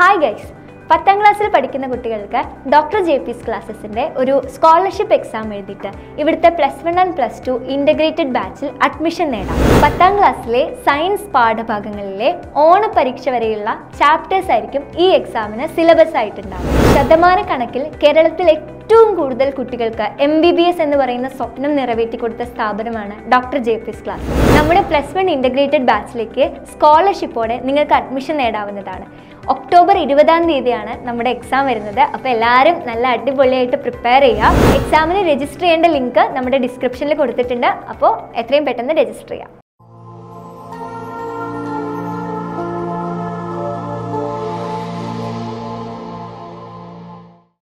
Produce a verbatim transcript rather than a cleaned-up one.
Hi guys, പത്താം ക്ലാസ്സിൽ പഠിക്കുന്ന കുട്ടികൾക്ക് ഡോക്ടർ ജെപിസ് ക്ലാസ്സസിന്റെ ഒരു സ്കോളർഷിപ്പ് എക്സാം എഴുതിയിട്ട് ഇവിടുത്തെ plus one and plus two integrated ബാച്ചിൽ അഡ്മിഷൻ നേടാം. പത്താം ക്ലാസ്സിലെ സയൻസ് പാഠഭാഗങ്ങളിലെ ഓണ പരീക്ഷ വരെയുള്ള ചാപ്റ്റേഴ്സ് ആയിരിക്കും ഈ എക്സാമിന് സിലബസ് ആയിട്ടുണ്ടാവും. ശതമാനക്കണക്കിൽ കേരളത്തിൽ ഏറ്റവും കൂടുതൽ കുട്ടികൾക്ക് എം ബി ബി എസ് എന്ന് പറയുന്ന സ്വപ്നം നിറവേറ്റി കൊടുത്ത സ്ഥാപനമാണ് ഡോക്ടർ ജെപിസ് ക്ലാസ്. നമ്മുടെ പ്ലസ് വൺ ഇന്റഗ്രേറ്റഡ് ബാച്ചിലേക്ക് സ്കോളർഷിപ്പോടെ നിങ്ങൾക്ക് അഡ്മിഷൻ നേടാവുന്നതാണ്. ഒക്ടോബർ ഇരുപതാം തീയതിയാണ് നമ്മുടെ എക്സാം വരുന്നത്. അപ്പോൾ എല്ലാവരും നല്ല അടിപൊളിയായിട്ട് പ്രിപ്പയർ ചെയ്യുക. എക്സാമിന് രജിസ്റ്റർ ചെയ്യേണ്ട ലിങ്ക് നമ്മുടെ ഡിസ്ക്രിപ്ഷനിൽ കൊടുത്തിട്ടുണ്ട്. അപ്പോൾ എത്രയും പെട്ടെന്ന് രജിസ്റ്റർ ചെയ്യാം.